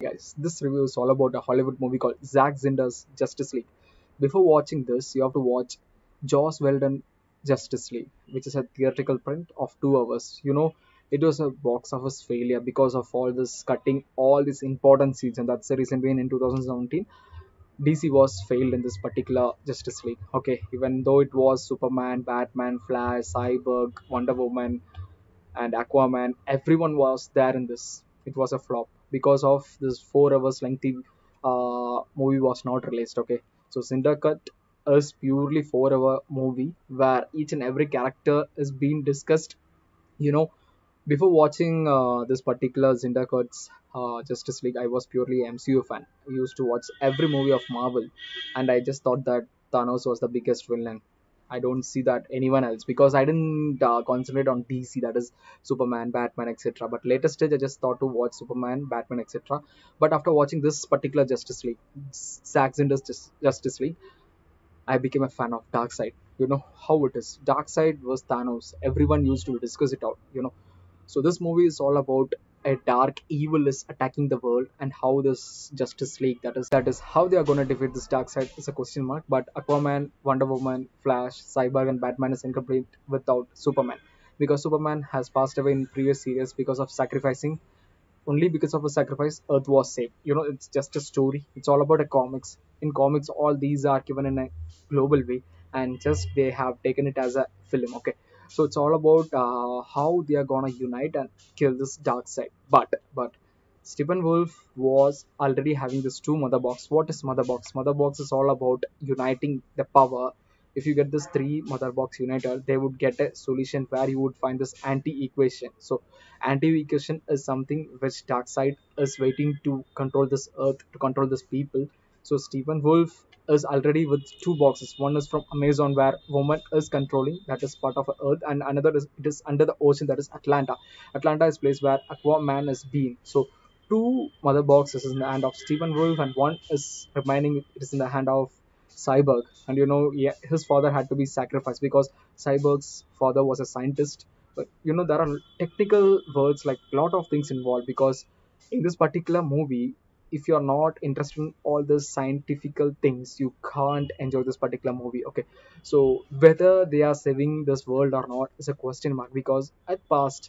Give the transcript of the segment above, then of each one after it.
Guys, this review is all about a Hollywood movie called Zack Snyder's Justice League. Before watching this, you have to watch Joss Whedon Justice League, which is a theatrical print of 2 hours. It was a box office failure because of all this cutting all these important scenes, and that's the reason being in 2017 DC was failed in this particular Justice League. Okay, even though it was Superman, Batman, Flash, Cyborg, Wonder Woman, and Aquaman, everyone was there in this. It was a flop because of this 4 hours lengthy movie was not released. Okay, so Syndicate is purely 4 hour movie where each and every character is being discussed. You know, before watching this particular Syndicate's Justice League, I was purely MCU fan. I used to watch every movie of Marvel, and I just thought that Thanos was the biggest villain. I don't see that anyone else because I didn't concentrate on DC, that is Superman, Batman, etc. But later stage, I just thought to watch Superman, Batman, etc. But after watching this particular Justice League, Zack Snyder's Justice League, I became a fan of Darkseid. You know how it is. Darkseid was Thanos. Everyone used to discuss it out. So this movie is all about a dark evil is attacking the world and how this Justice League, that is how they are gonna defeat this dark side is a question mark. But Aquaman, Wonder Woman, Flash, Cyborg, and Batman is incomplete without Superman because Superman has passed away in previous series because of sacrificing. Only because of a sacrifice, Earth was saved. It's just a story. It's all about a comics. In comics, all these are given in a global way, and just they have taken it as a film. Okay, so it's all about how they are gonna unite and kill this dark side. But Stephen Wolf was already having this two mother box. What is mother box? Mother box is all about uniting the power. If you get this three mother box united, they would get a solution where you would find this anti-equation. So anti-equation is something which Darkseid is waiting to control this earth, to control this people. So Stephen Wolf is already with two boxes. One is from Amazon where woman is controlling, that is part of earth, and another is it is under the ocean, that is Atlanta. Atlanta is place where Aquaman is being. So two mother boxes is in the hand of Stephen Wolf and one is remaining, it is in the hand of Cyborg. And yeah, his father had to be sacrificed because Cyborg's father was a scientist. But there are technical words, like a lot of things involved, because in this particular movie, if you're not interested in all the scientific things, you can't enjoy this particular movie. Okay, so whether they are saving this world or not is a question mark, because at past,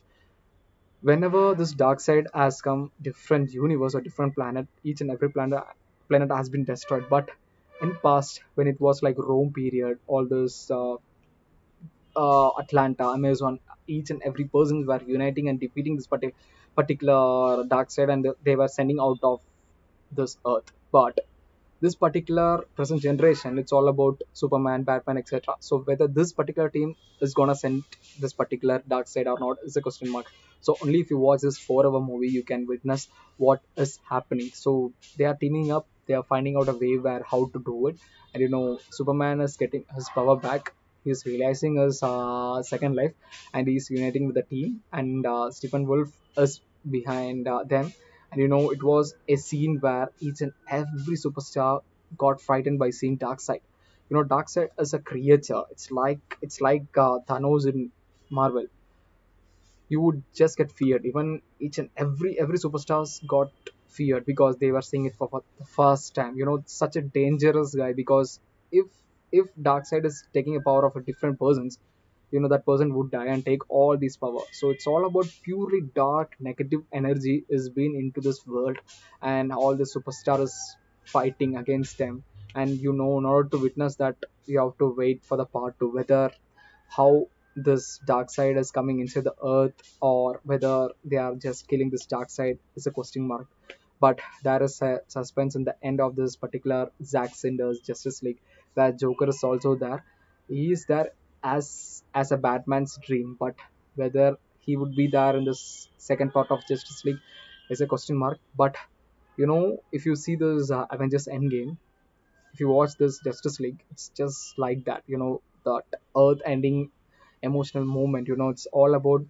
whenever this dark side has come, different universe or different planet, each and every planet has been destroyed. But in past, when it was like Rome period, all this Atlanta, Amazon, each and every person were uniting and defeating this particular dark side, and they were sending out of this earth. But this particular present generation, it's all about Superman, Batman, etc. So whether this particular team is gonna send this particular dark side or not is a question mark. So only if you watch this 4 hour movie, you can witness what is happening. So they are teaming up, they are finding out a way where how to do it. And Superman is getting his power back. He's realizing his second life, and he's uniting with the team. And Stephen Wolf is behind them. And it was a scene where each and every superstar got frightened by seeing Darkseid. Darkseid is a creature. It's like Thanos in Marvel. You would just get feared. Even each and every superstars got feared because they were seeing it for the first time. Such a dangerous guy, because if if Darkseid is taking a power of a different person's, that person would die and take all this power. So it's all about purely dark negative energy is being into this world, and all the superstars fighting against them. And in order to witness that, you have to wait for the part two, whether how this dark side is coming into the earth, or whether they are just killing this dark side is a question mark. But there is a suspense in the end of this particular Zack Snyder's Justice League, where Joker is also there. He is there as a Batman's dream, but whether he would be there in this second part of Justice League is a question mark. But if you see this Avengers Endgame, if you watch this Justice League, it's just like that. That Earth ending emotional moment. It's all about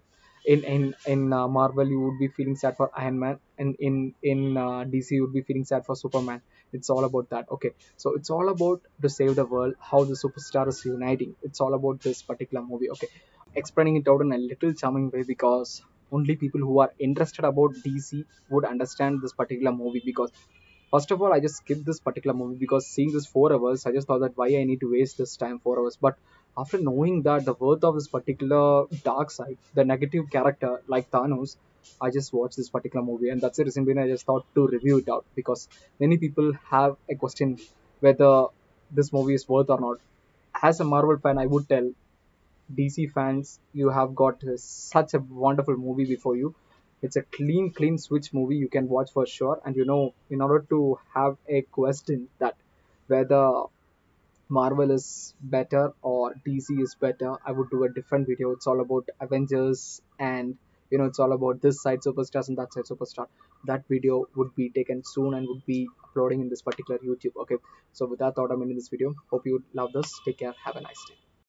in Marvel you would be feeling sad for Iron Man, and in DC you would be feeling sad for Superman. It's all about that. Okay, so it's all about to save the world, how the superstar is uniting. It's all about this particular movie. Okay, explaining it out in a little charming way, because only people who are interested about DC would understand this particular movie. Because first of all, I just skipped this particular movie because seeing this 4 hours, I just thought that why I need to waste this time 4 hours. But after knowing that the worth of this particular dark side, the negative character like Thanos, I just watched this particular movie, and that's the reason why I just thought to review it out, because many people have a question whether this movie is worth or not. As a Marvel fan, I would tell DC fans, you have got such a wonderful movie before you. It's a clean switch movie you can watch for sure. And in order to have a question that whether Marvel is better or DC is better, I would do a different video. It's all about Avengers, and it's all about this side superstars and that side superstar. That video would be taken soon and would be uploading in this particular YouTube. Okay. So with that thought, I'm ending this video. Hope you love this. Take care. Have a nice day.